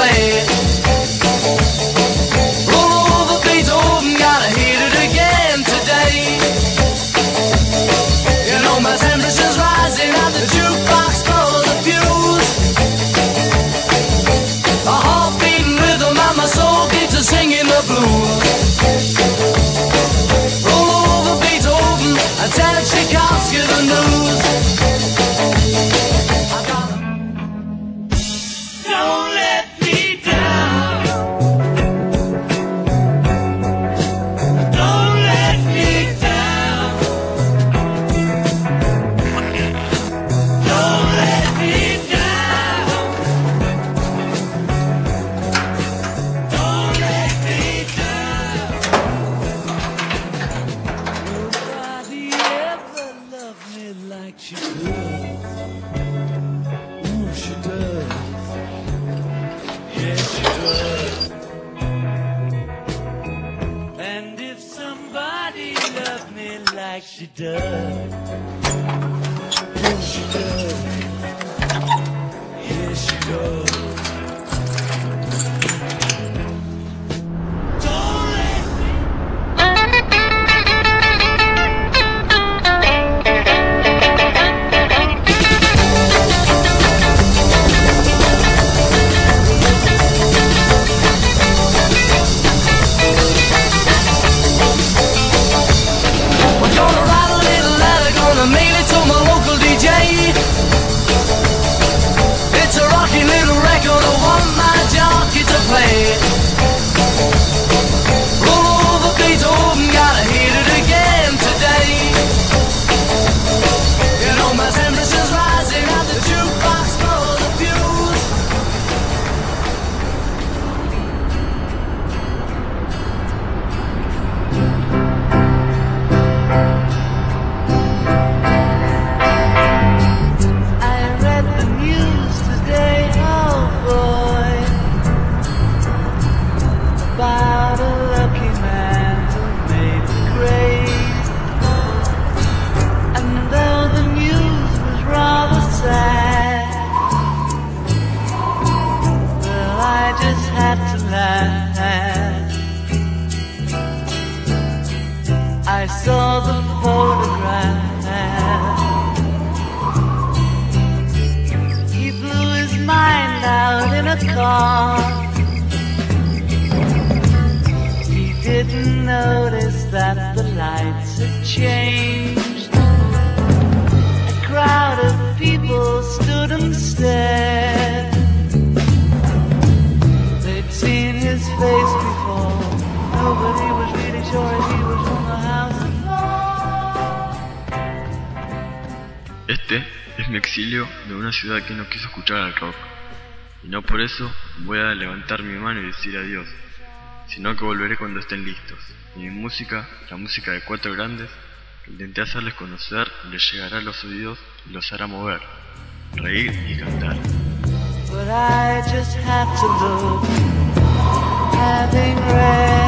play. Roll over Beethoven, gotta hit it again today. You know my temperature's rising at the jukebox for the fuse. A heart beating rhythm and my soul keeps a singing the blues. Roll over Beethoven and tell Tchaikovsky the news. Don't let me down. Don't let me down. Don't let me down. Don't let me down. Nobody ever loved me like she does. Ooh, she does. Yes, she does. And if somebody loved me like she does, yes, she does. Yes, she does. Don't let me. We're gonna write a little letter, gonna mail it to my local DJ. It's a rocky little record, I want my jockey to play. Roll over Beethoven, gotta hit it again today. You know my temperature's rising at the jukebox for the fuse. I read the news today, oh boy, about a lucky man who made the grade. And though the news was rather sad, well, I just had to laugh. I saw the photograph. He blew his mind out in a car. He didn't notice that the lights had changed. A crowd of people stood and stared. They'd seen his face before. Nobody was really sure if he was from the house of Este es mi exilio de una ciudad que no quiso escuchar al rock. Y no por eso voy a levantar mi mano y decir adiós, sino que volveré cuando estén listos. Y mi música, la música de Cuatro Grandes, que intenté hacerles conocer, les llegará a los oídos y los hará mover, reír y cantar. But I just had to look, having read